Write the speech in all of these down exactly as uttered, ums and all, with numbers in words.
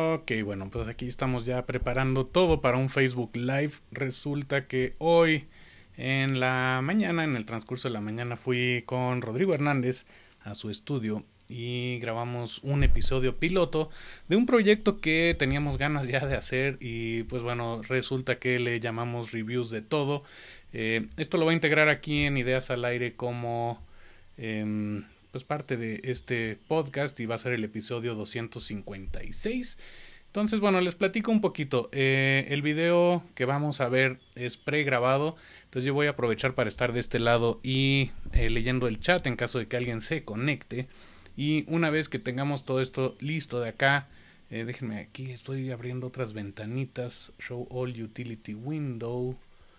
Ok, bueno, pues aquí estamos ya preparando todo para un Facebook Live. Resulta que hoy en la mañana, en el transcurso de la mañana, fui con Rodrigo Hernández a su estudio y grabamos un episodio piloto de un proyecto que teníamos ganas ya de hacer y pues bueno, resulta que le llamamos Reviews de Todo. Eh, esto lo voy a integrar aquí en Ideas al Aire como... Eh, pues parte de este podcast y va a ser el episodio doscientos cincuenta y seis. Entonces, bueno, les platico un poquito. Eh, el video que vamos a ver es pregrabado, entonces yo voy a aprovechar para estar de este lado y eh, leyendo el chat en caso de que alguien se conecte. Y una vez que tengamos todo esto listo de acá, eh, déjenme aquí, estoy abriendo otras ventanitas. Show All Utility Window.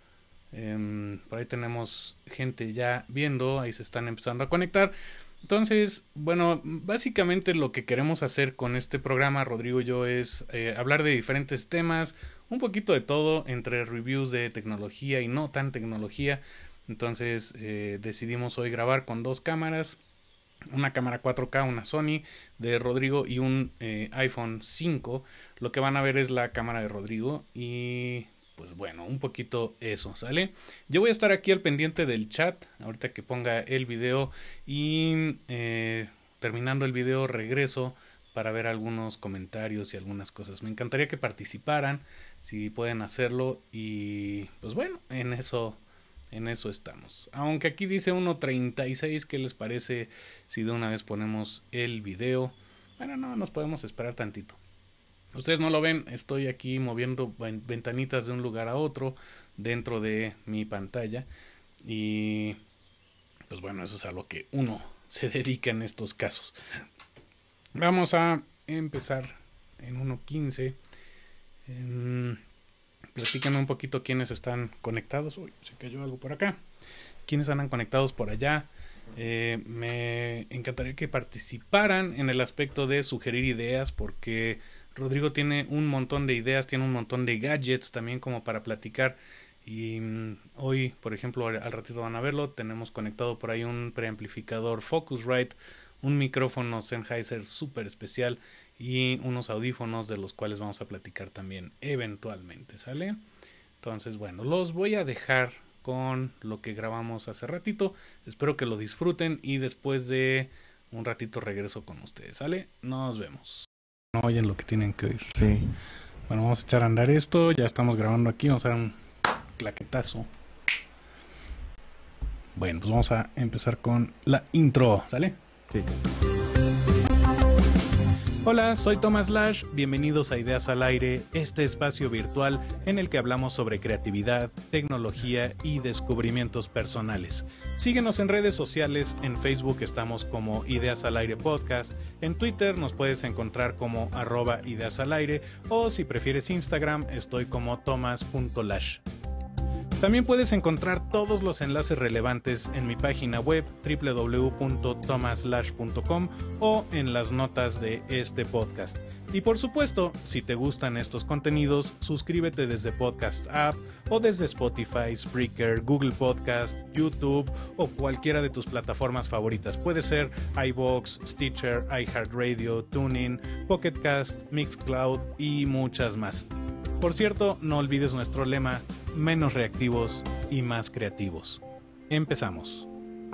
Eh, por ahí tenemos gente ya viendo, ahí se están empezando a conectar. Entonces, bueno, básicamente lo que queremos hacer con este programa, Rodrigo y yo, es eh, hablar de diferentes temas, un poquito de todo, entre reviews de tecnología y no tan tecnología. Entonces, eh, decidimos hoy grabar con dos cámaras, una cámara cuatro K, una Sony de Rodrigo y un eh, iPhone cinco. Lo que van a ver es la cámara de Rodrigo y... pues bueno, un poquito eso, ¿sale? Yo voy a estar aquí al pendiente del chat, ahorita que ponga el video y eh, terminando el video regreso para ver algunos comentarios y algunas cosas. Me encantaría que participaran, si pueden hacerlo y pues bueno, en eso, en eso estamos. Aunque aquí dice uno treinta y seis, ¿qué les parece si de una vez ponemos el video? Bueno, no, nos podemos esperar tantito. Ustedes no lo ven, estoy aquí moviendo ventanitas de un lugar a otro dentro de mi pantalla y pues bueno, eso es a lo que uno se dedica en estos casos. Vamos a empezar en uno quince. Eh, platíquenme un poquito quiénes están conectados. Uy, se cayó algo por acá. ¿Quiénes andan conectados por allá? Eh, me encantaría que participaran en el aspecto de sugerir ideas porque... Rodrigo tiene un montón de ideas, tiene un montón de gadgets también como para platicar y mmm, hoy, por ejemplo, al ratito van a verlo, tenemos conectado por ahí un preamplificador Focusrite, un micrófono Sennheiser súper especial y unos audífonos de los cuales vamos a platicar también eventualmente, ¿sale? Entonces, bueno, los voy a dejar con lo que grabamos hace ratito, espero que lo disfruten y después de un ratito regreso con ustedes, ¿sale? Nos vemos. No oyen lo que tienen que oír. Sí. Bueno, vamos a echar a andar esto. Ya estamos grabando aquí. Vamos a dar un claquetazo. Bueno, pues vamos a empezar con la intro. ¿Sale? Sí. Hola, soy Thomas Lash. Bienvenidos a Ideas al Aire, este espacio virtual en el que hablamos sobre creatividad, tecnología y descubrimientos personales. Síguenos en redes sociales, en Facebook estamos como Ideas al Aire Podcast, en Twitter nos puedes encontrar como arroba Ideas al Aire o si prefieres Instagram estoy como thomas punto lash. También puedes encontrar todos los enlaces relevantes en mi página web doble u doble u doble u punto thomas lash punto com o en las notas de este podcast. Y por supuesto, si te gustan estos contenidos, suscríbete desde Podcast App o desde Spotify, Spreaker, Google Podcast, YouTube o cualquiera de tus plataformas favoritas. Puede ser iVoox, Stitcher, iHeartRadio, TuneIn, Pocket Cast, Mixcloud y muchas más. Por cierto, no olvides nuestro lema, menos reactivos y más creativos. Empezamos.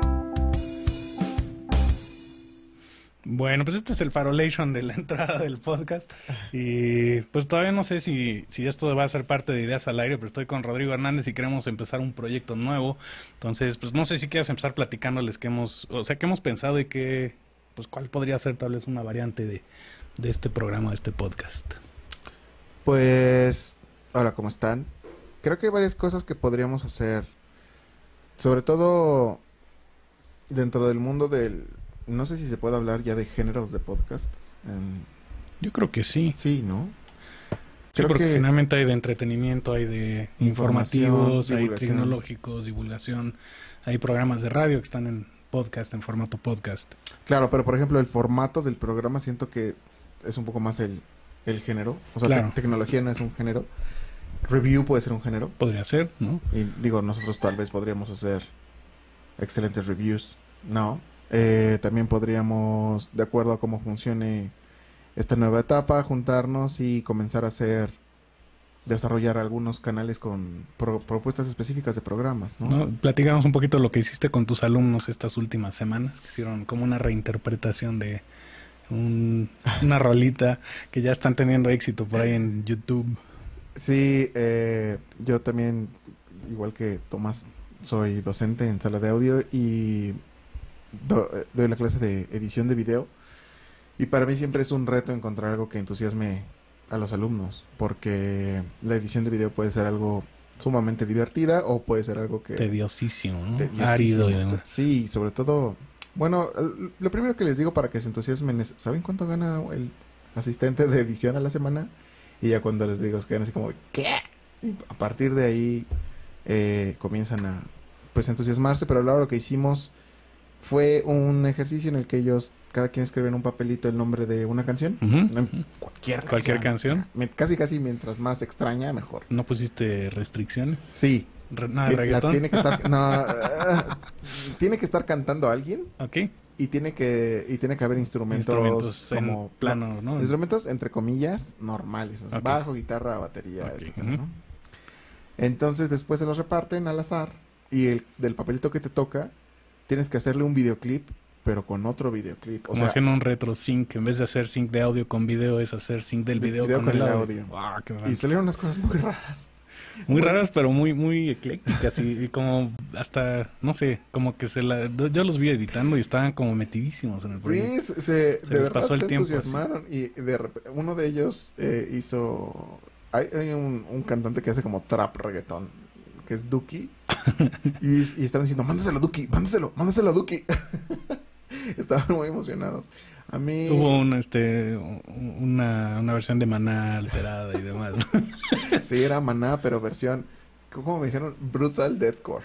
Bueno, pues este es el farolation de la entrada del podcast y pues todavía no sé si, si esto va a ser parte de Ideas al Aire, pero estoy con Rodrigo Hernández y queremos empezar un proyecto nuevo. Entonces, pues no sé si quieres empezar platicándoles qué hemos, o sea, qué hemos pensado y qué, pues cuál podría ser tal vez una variante de, de este programa, de este podcast. Pues, hola, ¿cómo están? Creo que hay varias cosas que podríamos hacer, sobre todo dentro del mundo del... No sé si se puede hablar ya de géneros de podcasts. Um, Yo creo que sí. Sí, ¿no? Sí, Creo porque que finalmente hay de entretenimiento, hay de informativos, hay divulgación. tecnológicos, divulgación, hay programas de radio que están en podcast, en formato podcast. Claro, pero por ejemplo el formato del programa siento que es un poco más el, el género. O sea, Claro. te- tecnología no es un género. Review puede ser un género. Podría ser, ¿no? Y digo, nosotros tal vez podríamos hacer excelentes reviews. No. Eh, también podríamos, de acuerdo a cómo funcione esta nueva etapa, juntarnos y comenzar a hacer, desarrollar algunos canales con pro- propuestas específicas de programas, ¿no? ¿No? Platicamos un poquito lo que hiciste con tus alumnos estas últimas semanas, que hicieron como una reinterpretación de un, una rolita que ya están teniendo éxito por ahí en YouTube. Sí, eh, yo también, igual que Tomás, soy docente en sala de audio y do- eh, doy la clase de edición de video. Y para mí siempre es un reto encontrar algo que entusiasme a los alumnos, porque la edición de video puede ser algo sumamente divertida o puede ser algo que... Tediosísimo, ¿no? tediosísimo. Árido y demás. Sí, sobre todo... Bueno, l- lo primero que les digo para que se entusiasmen es, ¿saben cuánto gana el asistente de edición a la semana? Y ya cuando les digo es que ganan así como, ¿qué? Y a partir de ahí eh, comienzan a pues entusiasmarse, pero ahora lo que hicimos fue un ejercicio en el que ellos, cada quien escribe en un papelito el nombre de una canción. Ujú. No, cualquier canción. Cualquier canción. O sea, me- casi casi mientras más extraña, mejor. ¿No pusiste restricciones? Sí. Re- ¿Nada de Eh, la reggaetón? tiene que estar, no, ah, tiene que estar cantando alguien Ok. y tiene que y tiene que haber instrumentos, Instrumentos en como plano, ¿no? instrumentos entre comillas normales, o sea, Ok. bajo, guitarra, batería, Ok, etcétera, ujú. ¿no? Entonces después se los reparten al azar y el del papelito que te toca tienes que hacerle un videoclip, pero con otro videoclip, o Como sea, haciendo un retro sync, en vez de hacer sync de audio con video, es hacer sync del De video, video con, con el el audio. audio. Ah, qué y bárbaro. salieron unas cosas muy raras. Muy Pues- raras, pero muy muy eclécticas y, y como hasta, no sé, como que se la... Yo los vi editando y estaban como metidísimos en el proyecto. Sí, se, se- les de verdad pasó el se tiempo, entusiasmaron y de rep- uno de ellos eh, hizo... Hay, hay un, un cantante que hace como trap reggaetón, que es Duki, y, y estaban diciendo, mándaselo Duki, mándaselo, mándaselo a Duki. Estaban muy emocionados. A mí... Hubo un, este, una, una versión de Maná alterada y demás. Sí, era Maná, pero versión, ¿cómo me dijeron? Brutal Deathcore.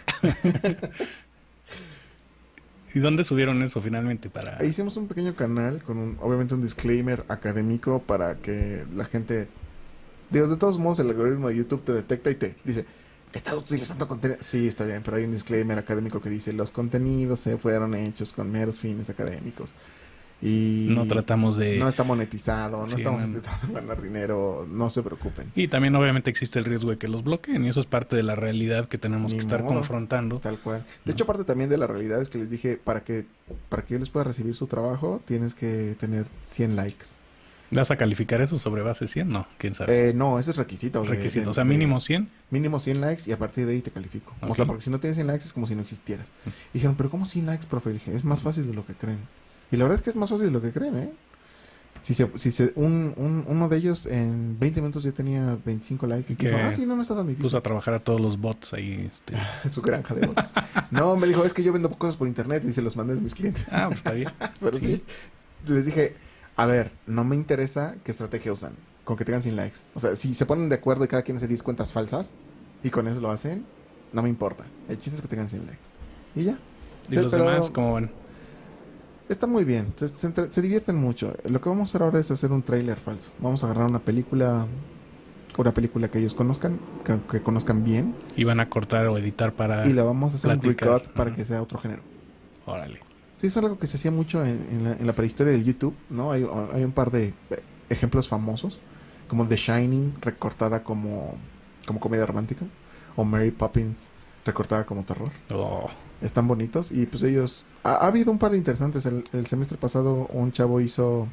¿Y dónde subieron eso finalmente para...? E hicimos un pequeño canal con un, obviamente un disclaimer académico para que la gente... Digo, de todos modos el algoritmo de YouTube te detecta y te dice, ¿estás utilizando contenido? Sí, está bien, pero hay un disclaimer académico que dice, los contenidos se fueron hechos con meros fines académicos. Y No tratamos de... no está monetizado, no Sí, estamos no. intentando ganar dinero, no se preocupen. Y también obviamente existe el riesgo de que los bloqueen y eso es parte de la realidad que tenemos Ni que estar modo. confrontando. Tal cual. De No. hecho, parte también de la realidad es que les dije, para que para que yo les pueda recibir su trabajo, tienes que tener cien likes. ¿Vas a calificar eso sobre base cien? No, quién sabe. Eh, no, ese es requisito. de- Requisito, de- o sea, de- mínimo cien. Mínimo cien likes y a partir de ahí te califico. O Ok. sea, porque si no tienes cien likes es como si no existieras. Y dijeron, pero ¿cómo cien likes, profe? Y dije, es más fácil de lo que creen. Y la verdad es que es más fácil de lo que creen, ¿eh? Si se, si se, un, un, uno de ellos en veinte minutos yo tenía veinticinco likes. Y Que dijo, ah, sí, no, no está tan Puso difícil. a trabajar a todos los bots ahí. Este. En su granja de bots. No, me dijo, es que yo vendo cosas por internet y se los mandé a mis clientes. Ah, pues está bien. Pero sí. Sí. Les dije, a ver, no me interesa qué estrategia usan, con que tengan cien likes. O sea, si se ponen de acuerdo y cada quien hace diez cuentas falsas y con eso lo hacen, no me importa. El chiste es que tengan cien likes. Y ya. ¿Y Sí, los pero demás cómo van? Está muy bien. Se, se entre- se divierten mucho. Lo que vamos a hacer ahora es hacer un tráiler falso. Vamos a agarrar una película, una película que ellos conozcan, que, que conozcan bien, ¿Y van a cortar o editar para...? y la vamos a hacer platicar. un recut para Ajá. que sea otro género. Órale. Sí, eso es algo que se hacía mucho en, en la, en la prehistoria del YouTube, ¿no? Hay, hay un par de eh, ejemplos famosos, como The Shining, recortada como, como comedia romántica, o Mary Poppins, recortada como terror. Oh, Están bonitos y pues ellos... Ha, ha habido un par de interesantes. El, el semestre pasado un chavo hizo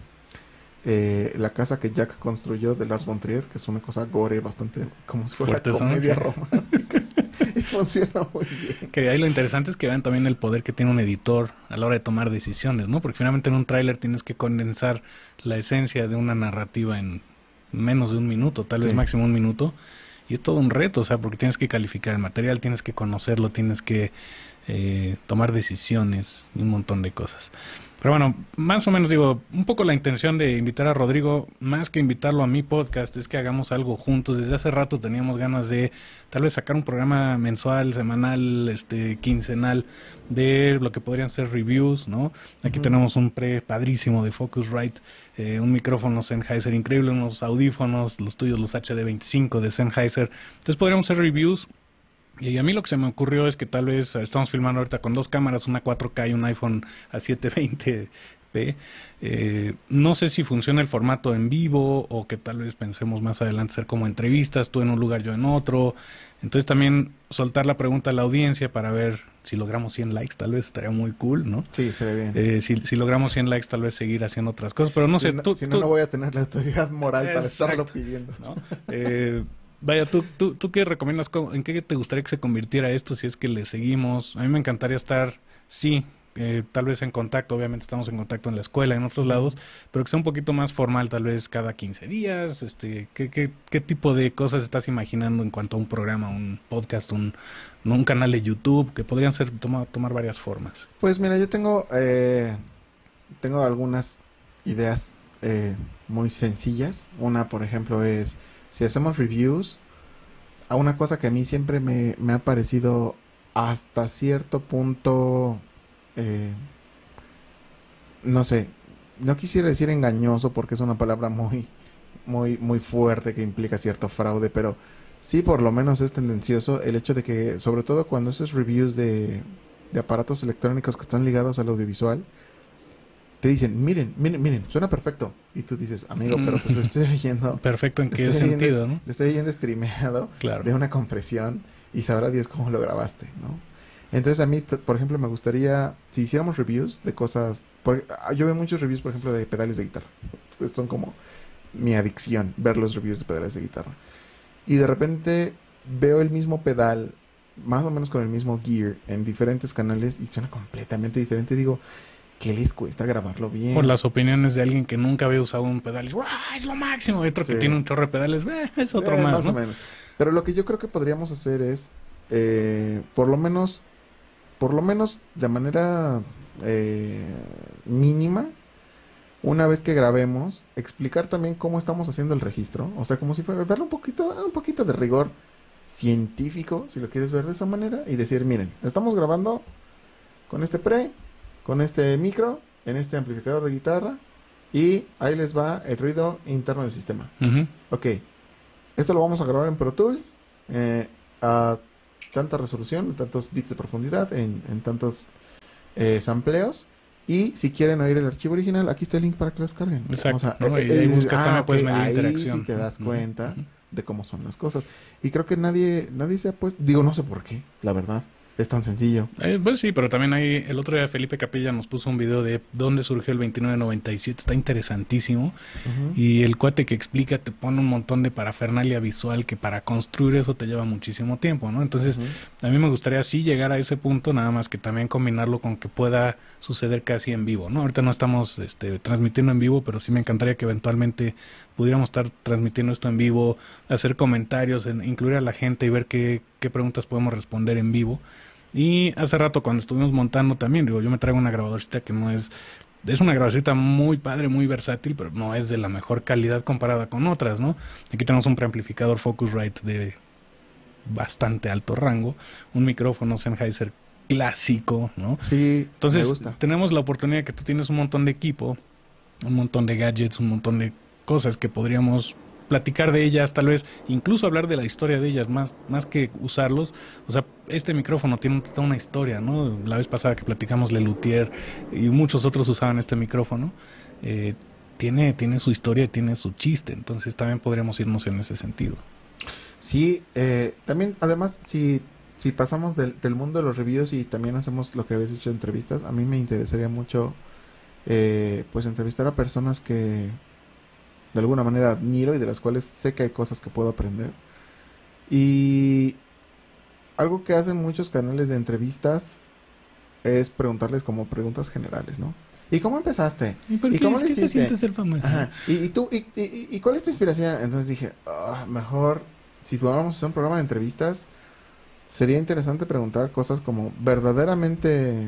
eh, la casa que Jack construyó de Lars von Trier, que es una cosa gore bastante como si fuera Fuertes, ¿no? comedia Sí. romántica. Y funciona muy bien. que ahí lo interesante es que vean también el poder que tiene un editor a la hora de tomar decisiones, ¿no? Porque finalmente en un tráiler tienes que condensar la esencia de una narrativa en menos de un minuto, tal vez Sí. máximo un minuto. Y es todo un reto, o sea, porque tienes que calificar el material, tienes que conocerlo, tienes que eh, tomar decisiones y un montón de cosas. Pero bueno, más o menos digo, un poco la intención de invitar a Rodrigo, más que invitarlo a mi podcast, es que hagamos algo juntos. Desde hace rato teníamos ganas de tal vez sacar un programa mensual, semanal, este, quincenal, de lo que podrían ser reviews, ¿no? Aquí Ujú. tenemos un pre padrísimo de Focusrite, eh, un micrófono Sennheiser increíble, unos audífonos, los tuyos, los H D veinticinco de Sennheiser. Entonces podríamos hacer reviews. Y a mí lo que se me ocurrió es que tal vez estamos filmando ahorita con dos cámaras, una cuatro K y un iPhone a setecientos veinte P. Eh, no sé si funciona el formato en vivo o que tal vez pensemos más adelante ser como entrevistas, tú en un lugar, yo en otro. Entonces también soltar la pregunta a la audiencia para ver si logramos cien likes, tal vez estaría muy cool, ¿no? Sí, estaría bien. Eh, si, si logramos cien likes, tal vez seguir haciendo otras cosas, pero no si sé, no, tú... Si no, tú... no voy a tener la autoridad moral Exacto, para estarlo pidiendo. ¿no? Eh, vaya, ¿tú, tú, ¿tú qué recomiendas? ¿En qué te gustaría que se convirtiera esto si es que le seguimos? A mí me encantaría estar, sí, eh, tal vez en contacto, obviamente estamos en contacto en la escuela, en otros lados, pero que sea un poquito más formal, tal vez cada quince días. Este, ¿qué, qué, qué tipo de cosas estás imaginando en cuanto a un programa, un podcast, un, un canal de YouTube, que podrían ser toma, tomar varias formas? Pues mira, yo tengo, eh, tengo algunas ideas eh, muy sencillas. Una, por ejemplo, es si hacemos reviews, a una cosa que a mí siempre me, me ha parecido hasta cierto punto, eh, no sé, no quisiera decir engañoso porque es una palabra muy, muy, muy fuerte que implica cierto fraude, pero sí por lo menos es tendencioso el hecho de que, sobre todo cuando haces reviews de, de aparatos electrónicos que están ligados al audiovisual, te dicen, miren, miren, miren, suena perfecto. Y tú dices, amigo, pero pues lo estoy oyendo. Perfecto, ¿en qué estoy sentido, oyendo, no? lo estoy oyendo streameado Claro. de una compresión y sabrá Dios cómo lo grabaste, ¿no? Entonces a mí, por ejemplo, me gustaría, si hiciéramos reviews de cosas, por, yo veo muchos reviews, por ejemplo, de pedales de guitarra. Son como mi adicción, ver los reviews de pedales de guitarra. Y de repente veo el mismo pedal, más o menos con el mismo gear, en diferentes canales y suena completamente diferente. Digo, ¿qué les cuesta grabarlo bien? Por las opiniones de alguien que nunca había usado un pedal, es, es lo máximo. Y otro Sí. que tiene un chorro de pedales, eh, es otro Eh, más, más ¿no? o menos. Pero lo que yo creo que podríamos hacer es, eh, por lo menos, por lo menos de manera eh, mínima, una vez que grabemos, explicar también cómo estamos haciendo el registro. O sea, como si fuera darle un poquito, un poquito de rigor científico, si lo quieres ver de esa manera, y decir, miren, estamos grabando con este pre, con este micro, en este amplificador de guitarra, y ahí les va el ruido interno del sistema. Uh-huh. Ok, esto lo vamos a grabar en Pro Tools eh, a tanta resolución, en tantos bits de profundidad, en, en tantos eh, sampleos. Y si quieren oír el archivo original, aquí está el link para que lo descarguen. Exacto, O sea, ¿no? eh, Y ahí eh, buscas ah, también, ok, puedes medir ahí interacción. sí te das Uh-huh. cuenta Uh-huh. de cómo son las cosas. Y creo que nadie nadie se ha puesto... Digo, no sé por qué, la verdad. Es tan sencillo. Eh, pues sí, pero también ahí el otro día Felipe Capilla nos puso un video de dónde surgió el veintinueve noventa y siete, está interesantísimo. Uh-huh. Y el cuate que explica te pone un montón de parafernalia visual que para construir eso te lleva muchísimo tiempo, ¿no? Entonces, uh-huh. a mí me gustaría sí llegar a ese punto, nada más que también combinarlo con que pueda suceder casi en vivo, ¿no? Ahorita no estamos este, transmitiendo en vivo, pero sí me encantaría que eventualmente pudiéramos estar transmitiendo esto en vivo, hacer comentarios, en, incluir a la gente y ver qué, qué preguntas podemos responder en vivo. Y hace rato cuando estuvimos montando también, digo, yo me traigo una grabadorcita que no es, es una grabadorcita muy padre, muy versátil, pero no es de la mejor calidad comparada con otras, ¿no? Aquí tenemos un preamplificador Focusrite de bastante alto rango, un micrófono Sennheiser clásico, ¿no? Sí, entonces me gusta. Tenemos la oportunidad que tú tienes un montón de equipo, un montón de gadgets, un montón de cosas que podríamos platicar de ellas, tal vez incluso hablar de la historia de ellas, más, más que usarlos. O sea, este micrófono tiene toda una historia, ¿no? La vez pasada que platicamos Lelutier y muchos otros usaban este micrófono, eh, tiene, tiene su historia y tiene su chiste, entonces también podríamos irnos en ese sentido. Sí, eh, también, además, si, si pasamos del, del mundo de los reviews y también hacemos lo que habéis hecho entrevistas, a mí me interesaría mucho, eh, pues, entrevistar a personas que de alguna manera admiro y de las cuales sé que hay cosas que puedo aprender. Y algo que hacen muchos canales de entrevistas es preguntarles como preguntas generales, ¿no? ¿Y cómo empezaste? ¿Y, por qué, ¿Y cómo ¿qué le hiciste? te sientes ser famoso? Ajá. ¿Y, y tú? Y, y, ¿Y cuál es tu inspiración? Entonces dije, oh, mejor si fuéramos a hacer un programa de entrevistas, sería interesante preguntar cosas como verdaderamente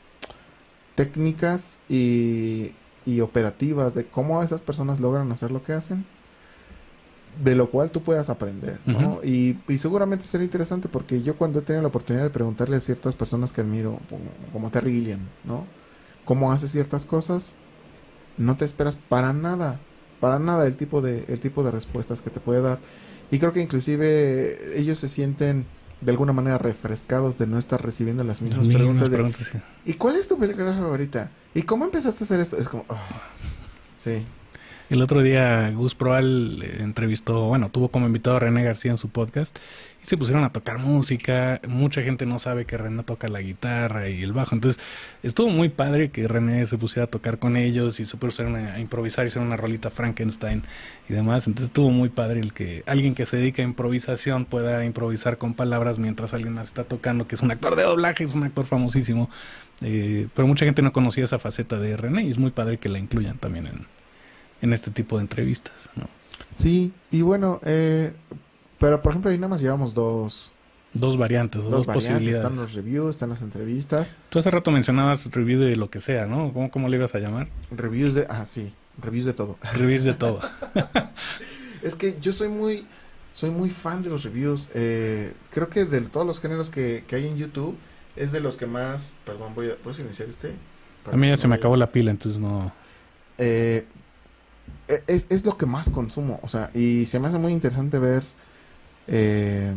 técnicas y, y operativas de cómo esas personas logran hacer lo que hacen, de lo cual tú puedas aprender, ¿no? Uh-huh. Y, y seguramente sería interesante porque yo cuando he tenido la oportunidad de preguntarle a ciertas personas que admiro, como, como Terry Gilliam, ¿no? Cómo hace ciertas cosas, no te esperas para nada, para nada el tipo de, el tipo de respuestas que te puede dar. Y creo que inclusive ellos se sienten de alguna manera refrescados de no estar recibiendo las mismas, Las mismas preguntas. De, preguntas, sí. ¿y cuál es tu película favorita? ¿Y cómo empezaste a hacer esto? Es como, oh, sí. El otro día Gus Proal eh, entrevistó, bueno, tuvo como invitado a René García en su podcast y se pusieron a tocar música. Mucha gente no sabe que René toca la guitarra y el bajo. Entonces estuvo muy padre que René se pusiera a tocar con ellos y se pusieron a improvisar y hacer una rolita Frankenstein y demás. Entonces estuvo muy padre el que alguien que se dedica a improvisación pueda improvisar con palabras mientras alguien más está tocando, que es un actor de doblaje, es un actor famosísimo. Eh, pero mucha gente no conocía esa faceta de René y es muy padre que la incluyan también en... en este tipo de entrevistas, ¿no? Sí, y bueno, eh, pero por ejemplo ahí nada más llevamos dos... Dos variantes, dos, Dos dos variantes, posibilidades. están los reviews, están las entrevistas. Tú hace rato mencionabas review de lo que sea, ¿no? ¿Cómo, cómo le ibas a llamar? Reviews de... Ah, sí, reviews de todo. Reviews de todo. Es que yo soy muy... Soy muy fan de los reviews. Eh, creo que de todos los géneros que, que hay en YouTube, es de los que más... Perdón, voy a... ¿Puedo silenciar este? A mí ya no se me vaya- acabó la pila, entonces no... Eh, es, es lo que más consumo, o sea, y se me hace muy interesante ver eh,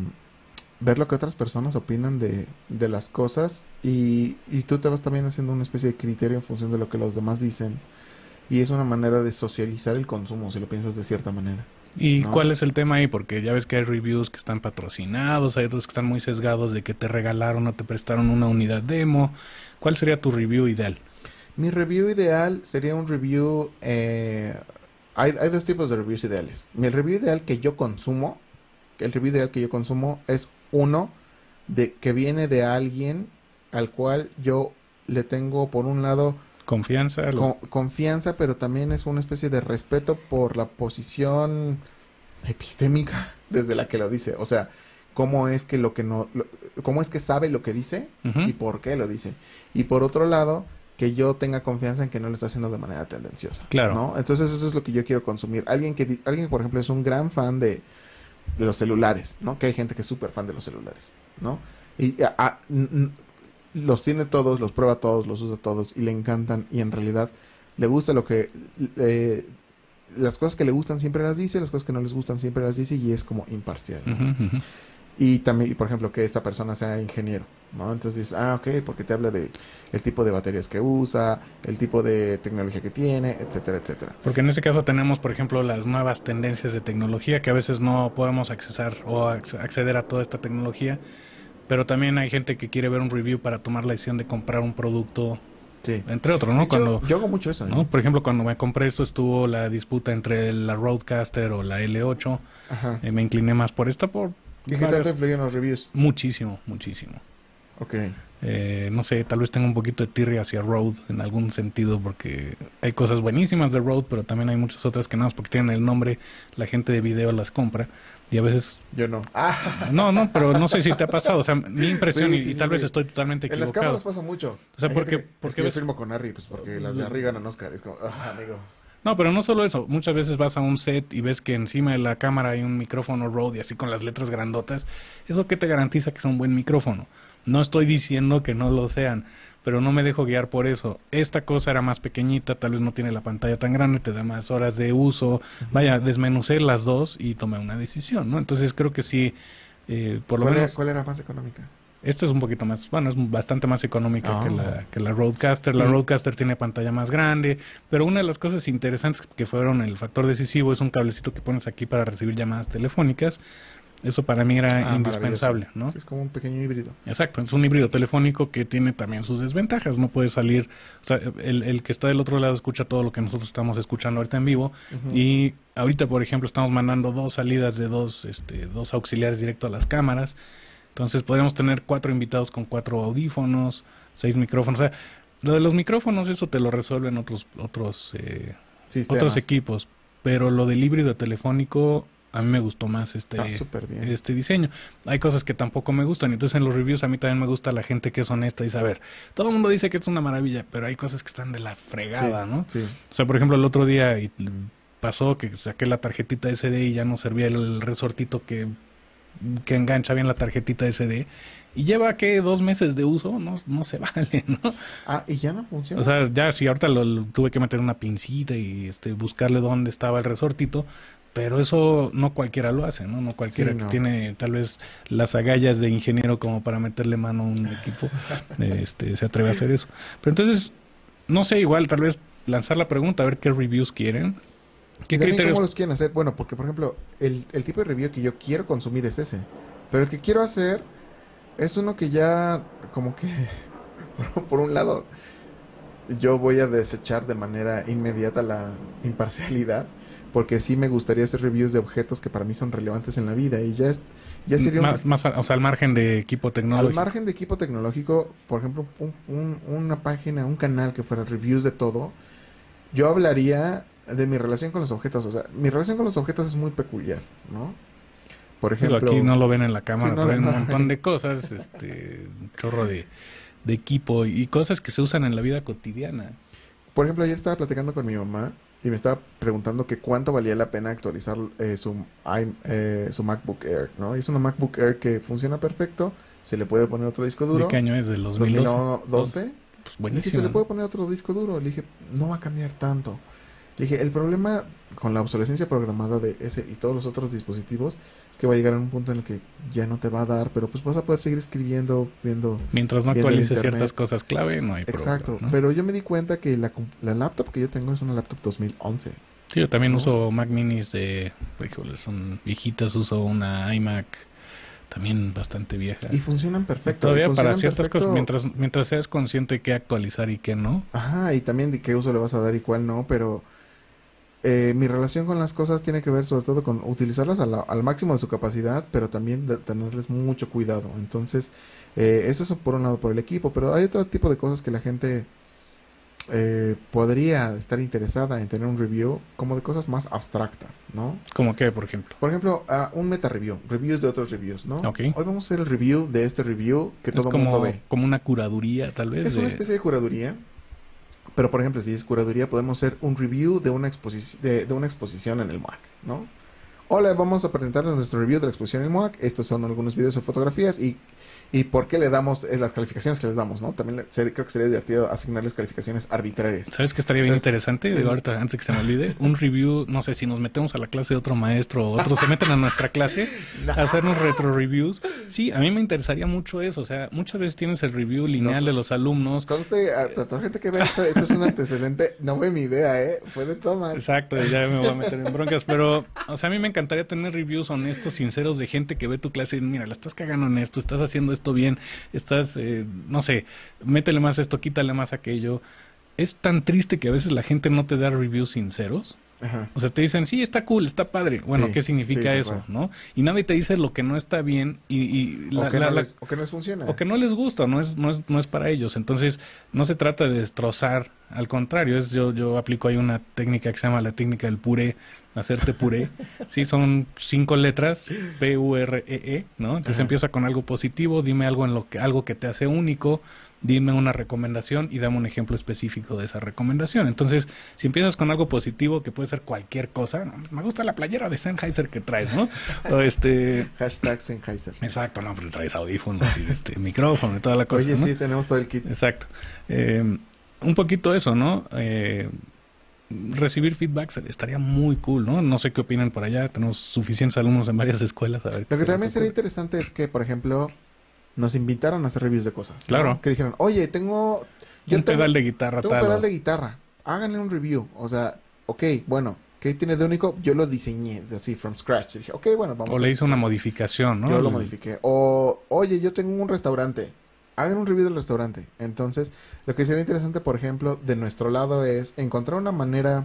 ver lo que otras personas opinan de, de las cosas y, y tú te vas también haciendo una especie de criterio en función de lo que los demás dicen y es una manera de socializar el consumo, si lo piensas de cierta manera. ¿Y ¿No? cuál es el tema ahí? Porque ya ves que hay reviews que están patrocinados, hay otros que están muy sesgados de que te regalaron o te prestaron una unidad demo. ¿Cuál sería tu review ideal? Mi review ideal sería un review... Eh, hay, hay dos tipos de reviews ideales. Mi review ideal que yo consumo, el review ideal que yo consumo es uno de que viene de alguien al cual yo le tengo, por un lado, Confianza. Lo... co- confianza, pero también es una especie de respeto por la posición epistémica desde la que lo dice. O sea, cómo es que lo que no... lo- cómo es que sabe lo que dice Ujú. y por qué lo dice. Y por otro lado, que yo tenga confianza en que no lo está haciendo de manera tendenciosa. Claro. ¿No? Entonces eso es lo que yo quiero consumir. Alguien que, di- alguien, por ejemplo, es un gran fan de, de los celulares, ¿no? Que hay gente que es súper fan de los celulares, ¿no? Y a- a- n- n- los tiene todos, los prueba todos, los usa todos y le encantan y en realidad le gusta lo que... eh, las cosas que le gustan siempre las dice, las cosas que no les gustan siempre las dice y es como imparcial. ¿no? Ujú, ujú. Y también, y por ejemplo, que esta persona sea ingeniero, ¿no? Entonces dices, ah, ok, porque te habla de el tipo de baterías que usa, el tipo de tecnología que tiene, etcétera, etcétera. Porque en ese caso tenemos, por ejemplo, las nuevas tendencias de tecnología que a veces no podemos accesar o ac- acceder a toda esta tecnología, pero también hay gente que quiere ver un review para tomar la decisión de comprar un producto, Sí. entre otros, De ¿no? hecho, Cuando, yo hago mucho eso, ¿no? ¿no? Por ejemplo, cuando me compré esto estuvo la disputa entre la Rodecaster o la L ocho, Ajá. eh, me incliné más por esta por ¿Y qué tal varias- te influyen los reviews? muchísimo, muchísimo. Ok. Eh, no sé, tal vez tenga un poquito de tirria hacia Rode en algún sentido porque hay cosas buenísimas de Rode, pero también hay muchas otras que nada más porque tienen el nombre, la gente de video las compra y a veces... Yo no. Ah, No, no, pero no sé si te ha pasado, o sea, mi impresión Sí, y, sí, y sí, tal sí. vez estoy totalmente en las equivocado. cámaras pasa mucho. O sea, Hay porque- gente que- porque es que yo ves- firmo con Harry, pues porque las de Harry ganan Oscar. Es como, ah, amigo. No, pero no solo eso, muchas veces vas a un set y ves que encima de la cámara hay un micrófono Rode y así con las letras grandotas, ¿eso qué te garantiza que es un buen micrófono? No estoy diciendo que no lo sean, pero no me dejo guiar por eso. Esta cosa era más pequeñita, tal vez no tiene la pantalla tan grande, te da más horas de uso. Vaya, desmenucé las dos y tomé una decisión, ¿no? Entonces creo que sí, eh, por lo ¿Cuál, menos... era, ¿Cuál era más económica? Esta es un poquito más, bueno, es bastante más económica Ah. que la que la Rodecaster. La Y- Rodecaster tiene pantalla más grande, pero una de las cosas interesantes que fueron el factor decisivo es un cablecito que pones aquí para recibir llamadas telefónicas. Eso para mí era Ah, indispensable, maravilloso. ¿no? Sí, es como un pequeño híbrido. Exacto, es un híbrido telefónico que tiene también sus desventajas. No puede salir, o sea, el, el que está del otro lado escucha todo lo que nosotros estamos escuchando ahorita en vivo. Ujú. Y ahorita, por ejemplo, estamos mandando dos salidas de dos, este, dos auxiliares directo a las cámaras. Entonces podríamos tener cuatro invitados con cuatro audífonos, seis micrófonos. O sea, lo de los micrófonos, eso te lo resuelven otros, otros, eh, Sistemas. otros equipos. Pero lo del híbrido telefónico, a mí me gustó más este, Está súper bien. este diseño. Hay cosas que tampoco me gustan. Entonces en los reviews a mí también me gusta la gente que es honesta y dice, a ver, todo el mundo dice que es una maravilla, pero hay cosas que están de la fregada, Sí, ¿no? Sí. O sea, por ejemplo, el otro día y- pasó que saqué la tarjetita S D y ya no servía el resortito que, que engancha bien la tarjetita S D. Y lleva, ¿qué? Dos meses de uso, no, no se vale, ¿no? Ah, y ya no funciona. O sea, ya si ahorita lo, lo tuve que meter una pincita y este buscarle dónde estaba el resortito, pero eso no cualquiera lo hace, ¿no? No cualquiera Sí, que no. tiene tal vez las agallas de ingeniero como para meterle mano a un equipo, este, se atreve a hacer eso. Pero entonces, no sé, igual tal vez lanzar la pregunta, a ver qué reviews quieren, Y qué también cómo criterios. los quieren hacer. Bueno, porque por ejemplo, el, el tipo de review que yo quiero consumir es ese. Pero el que quiero hacer es uno que ya, como que, por, por un lado, yo voy a desechar de manera inmediata la imparcialidad. Porque sí me gustaría hacer reviews de objetos que para mí son relevantes en la vida. Y ya, es, ya sería un, Más, más, a- o sea, al margen de equipo al tecnológico. margen de equipo tecnológico, por ejemplo, un- un- una página, un canal que fuera reviews de todo, yo hablaría de mi relación con los objetos. O sea, mi relación con los objetos es muy peculiar, ¿no? Por Digo, aquí ejemplo, no lo ven en la sí, cámara, no, pero hay un no, montón de cosas, este, un chorro de, de equipo y cosas que se usan en la vida cotidiana. por ejemplo, ayer estaba platicando con mi mamá y me estaba preguntando que cuánto valía la pena actualizar eh, su, i- eh, su MacBook Air, ¿no? Y es una MacBook Air que funciona perfecto, se le puede poner otro disco ¿De qué duro, año es? ¿Del dos mil doce? Oh, dos mil doce. pues Le dije, se buenísimo, le ¿no? puede poner otro disco duro. Le dije, no va a cambiar tanto. Le dije, el problema con la obsolescencia programada de ese y todos los otros dispositivos es que va a llegar a un punto en el que ya no te va a dar, pero pues vas a poder seguir escribiendo, viendo, Mientras no viendo el actualices ciertas internet. cosas clave, no hay problema, Exacto, ¿no? pero yo me di cuenta que la, com- la laptop que yo tengo es una laptop dos mil once, Sí, yo también ¿no? uso Mac Minis de, híjole, son viejitas, uso una iMac también bastante vieja. Y funcionan Y perfecto, y todavía para funcionan ciertas cosas, perfecto. mientras, mientras seas consciente de qué actualizar y qué no. Ajá, y también de qué uso le vas a dar y cuál no, pero eh, mi relación con las cosas tiene que ver sobre todo con utilizarlas a la- al máximo de su capacidad, pero también de tenerles mucho cuidado. Entonces, eh, eso es por un lado por el equipo, pero hay otro tipo de cosas que la gente eh, podría estar interesada en tener un review, como de cosas más abstractas, ¿no? ¿Como qué, por ejemplo? Por ejemplo, ah, un meta review, reviews de otros reviews, ¿no? Ok. Hoy vamos a hacer el review de este review que Es todo el mundo como, ve. como una curaduría, tal vez, Es una de... especie de curaduría. Pero, por ejemplo, si es curaduría, podemos hacer un review de una, exposi- de, de una exposición en el M A C, ¿no? Hola, vamos a presentarles nuestro review de la exposición en el M A C. Estos son algunos videos o fotografías y, y por qué le damos, es las calificaciones que les damos, ¿no? También le- ser- creo que sería divertido asignarles calificaciones arbitrarias. ¿Sabes qué estaría bien Entonces, interesante? Digo, el- ahorita, antes de que se me olvide, un review, no sé, si nos metemos a la clase de otro maestro o otros se meten a nuestra clase a hacernos retro reviews. Sí, a mí me interesaría mucho eso. O sea, muchas veces tienes el review lineal Nos- de los alumnos. Conste, a, a toda la gente que ve esto, esto es un antecedente, no fue mi idea, ¿eh? Fue de Tomás. Exacto, ya me voy a meter en broncas, pero, o sea, a mí me encantaría tener reviews honestos, sinceros de gente que ve tu clase y mira, la estás cagando en esto, estás haciendo esto bien, estás, eh, no sé, métele más esto, quítale más aquello. Es tan triste que a veces la gente no te da reviews sinceros. Ajá. O sea, te dicen, sí, está cool, está padre. Bueno, Sí, ¿qué sí, significa tal eso? cual. ¿No? Y nadie te dice lo que no está bien y, y O la- que la- no la- les, o que no les funciona. o que no les gusta, no es, no es, no es para ellos. Entonces, no se trata de destrozar, al contrario, es yo, yo aplico ahí una técnica que se llama la técnica del puré, hacerte puré. Sí, son cinco letras, P U R E E, ¿no? Entonces Ajá. empieza con algo positivo, dime algo en lo que, algo que te hace único, dime una recomendación y dame un ejemplo específico de esa recomendación. Entonces, si empiezas con algo positivo, que puede ser cualquier cosa, ¿no? Me gusta la playera de Sennheiser que traes, ¿no? O este, Hashtag Sennheiser. exacto, no, pues traes audífonos y este micrófono y toda la cosa, Oye, ¿no? sí, tenemos todo el kit. Exacto. Eh, un poquito eso, ¿no? Eh, recibir feedback estaría muy cool, ¿no? No sé qué opinan por allá. Tenemos suficientes alumnos en varias escuelas. A ver qué Lo que se les también sería ocurre. interesante es que, por ejemplo, nos invitaron a hacer reviews de cosas, ¿no? Claro. Que dijeron, oye, tengo... Un tengo, pedal de guitarra tengo un tal. pedal o- de guitarra. Háganle un review. O sea, ok, bueno, ¿qué tiene de único? Yo lo diseñé, así, from scratch. Y dije, ok, bueno, vamos O a... le hice una modificación, ¿no? Yo lo El- modifiqué. O, oye, yo tengo un restaurante. Hagan un review del restaurante. Entonces, lo que sería interesante, por ejemplo, de nuestro lado es encontrar una manera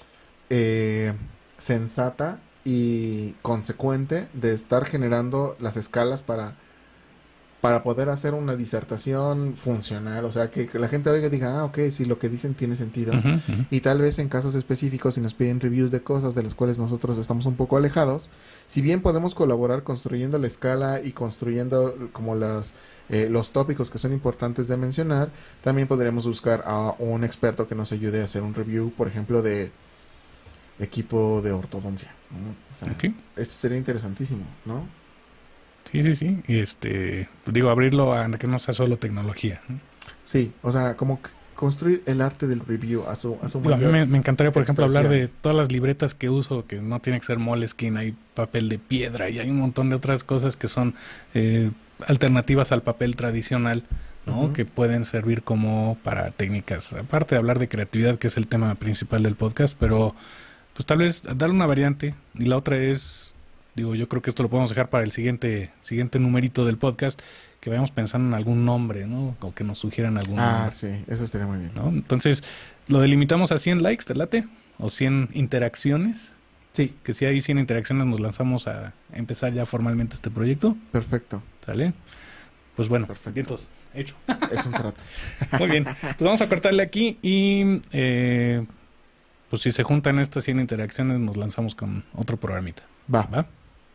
eh, sensata y consecuente de estar generando las escalas para, para poder hacer una disertación funcional. O sea, que, que la gente oiga y diga, ah, ok, sí, lo que dicen tiene sentido. Ujú, ujú. Y tal vez en casos específicos, si nos piden reviews de cosas de las cuales nosotros estamos un poco alejados, si bien podemos colaborar construyendo la escala y construyendo como las, eh, los tópicos que son importantes de mencionar, también podríamos buscar a un experto que nos ayude a hacer un review, por ejemplo, de equipo de ortodoncia, ¿no? O sea, Ok. esto sería interesantísimo, ¿no? Sí, sí, sí. Y este, digo, abrirlo a que no sea solo tecnología, ¿no? Sí, o sea, como que construir el arte del review a su, a su Digo, a mí me, me encantaría, por ejemplo, hablar expresión. de todas las libretas que uso, que no tiene que ser Moleskine, hay papel de piedra y hay un montón de otras cosas que son eh, alternativas al papel tradicional, ¿no? Ujú. Que pueden servir como para técnicas, aparte de hablar de creatividad, que es el tema principal del podcast, pero pues tal vez darle una variante. Y la otra es, digo, yo creo que esto lo podemos dejar para el siguiente siguiente numerito del podcast, que vayamos pensando en algún nombre, ¿no? O que nos sugieran algún Ah, nombre, sí, eso estaría muy bien. ¿no? Entonces, lo delimitamos a cien likes, ¿te late? O cien interacciones, Sí, que si hay cien interacciones nos lanzamos a empezar ya formalmente este proyecto, perfecto, ¿sale? Pues bueno, perfecto. entonces, hecho. Es un trato. Muy bien, pues vamos a cortarle aquí y eh, pues si se juntan estas cien interacciones nos lanzamos con otro programita. Va. ¿Va?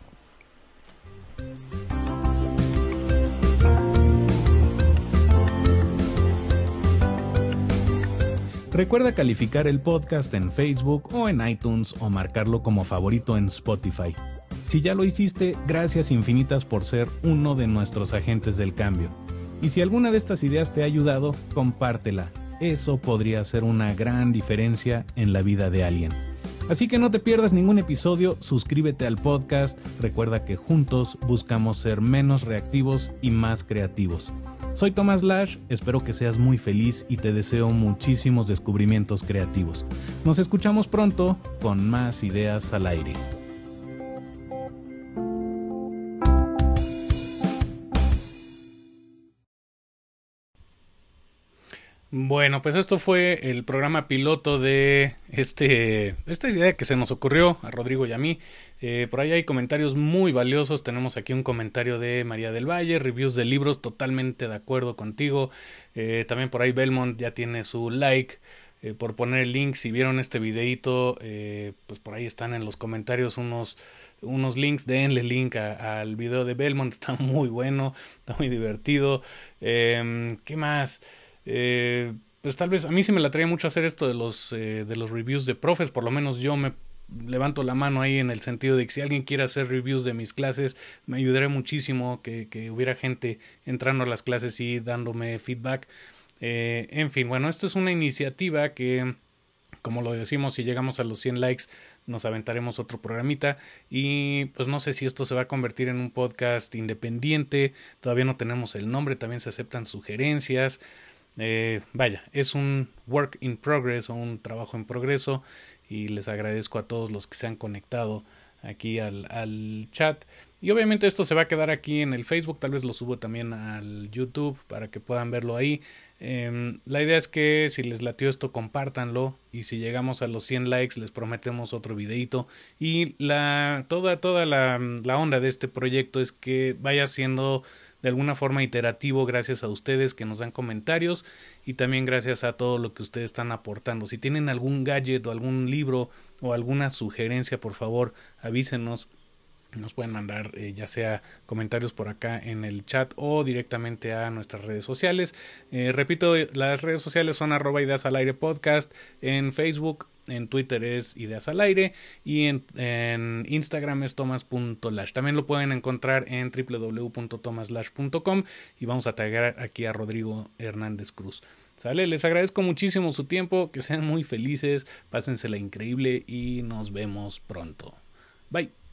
Recuerda calificar el podcast en Facebook o en iTunes o marcarlo como favorito en Spotify. Si ya lo hiciste, gracias infinitas por ser uno de nuestros agentes del cambio. Y si alguna de estas ideas te ha ayudado, compártela. Eso podría hacer una gran diferencia en la vida de alguien. Así que no te pierdas ningún episodio, suscríbete al podcast, recuerda que juntos buscamos ser menos reactivos y más creativos. Soy Tomás Lash, espero que seas muy feliz y te deseo muchísimos descubrimientos creativos. Nos escuchamos pronto con más ideas al aire. Bueno, pues esto fue el programa piloto de este esta idea que se nos ocurrió a Rodrigo y a mí. Eh, por ahí hay comentarios muy valiosos. Tenemos aquí un comentario de María del Valle, reviews de libros, totalmente de acuerdo contigo. Eh, también por ahí Belmont ya tiene su like eh, por poner el link. Si vieron este videito, eh, pues por ahí están en los comentarios unos unos links, denle link a, al video de Belmont, está muy bueno, está muy divertido. Eh, ¿Qué más? Eh, pues tal vez a mí sí me la traía mucho hacer esto de los eh, de los reviews de profes, por lo menos yo me levanto la mano ahí en el sentido de que si alguien quiere hacer reviews de mis clases, me ayudaría muchísimo que, que hubiera gente entrando a las clases y dándome feedback. Eh, en fin, bueno, esto es una iniciativa que, como lo decimos, si llegamos a los cien likes nos aventaremos otro programita y pues no sé si esto se va a convertir en un podcast independiente, todavía no tenemos el nombre, también se aceptan sugerencias. Eh, vaya, es un work in progress o un trabajo en progreso y les agradezco a todos los que se han conectado aquí al, al chat. Y obviamente esto se va a quedar aquí en el Facebook, tal vez lo subo también al YouTube para que puedan verlo ahí. Eh, la idea es que si les latió esto, compártanlo y si llegamos a los cien likes les prometemos otro videito. Y la toda, toda la, la onda de este proyecto es que vaya siendo de alguna forma iterativo gracias a ustedes que nos dan comentarios y también gracias a todo lo que ustedes están aportando. Si tienen algún gadget o algún libro o alguna sugerencia, por favor avísenos. Nos pueden mandar eh, ya sea comentarios por acá en el chat o directamente a nuestras redes sociales. Eh, repito, las redes sociales son arroba ideas al aire podcast en Facebook. En Twitter es Ideas al Aire y en, en Instagram es tomas.lash. También lo pueden encontrar en w w w punto tomas lash punto com y vamos a taggar aquí a Rodrigo Hernández Cruz. ¿Sale? Les agradezco muchísimo su tiempo, que sean muy felices, pásensela increíble y nos vemos pronto. Bye.